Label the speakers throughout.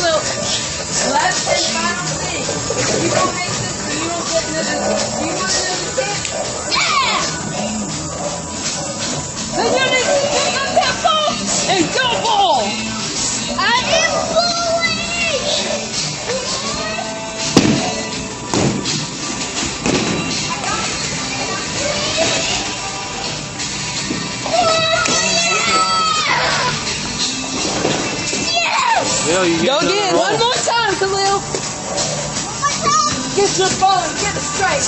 Speaker 1: Khalil. Last and final thing. If you don't make this, then you don't get another. Do you want another chance?
Speaker 2: Yeah!
Speaker 1: Then you need to pick up that ball and go ball.
Speaker 2: I am bullying!
Speaker 3: Lil, you
Speaker 1: Go again. One more time, Khalil.
Speaker 2: One more time.
Speaker 1: Get your ball and get it straight.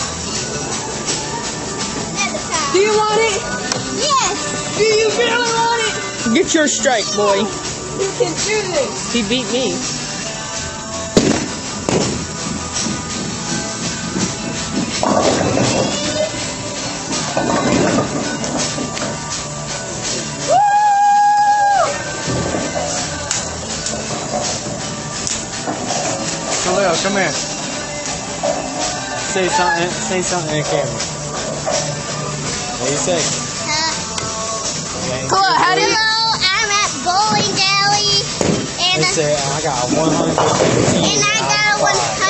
Speaker 2: Another time.
Speaker 1: Do you want it?
Speaker 2: Yes.
Speaker 1: Do you really want it?
Speaker 4: Get your strike, boy.
Speaker 1: You can do this.
Speaker 4: He beat me.
Speaker 3: Khalil, come here. Say something in the camera. What do you say?
Speaker 1: Khalil, how do you...
Speaker 2: Hello, I'm at Bowling Alley.
Speaker 3: They say I got 115.
Speaker 2: And I got a 100.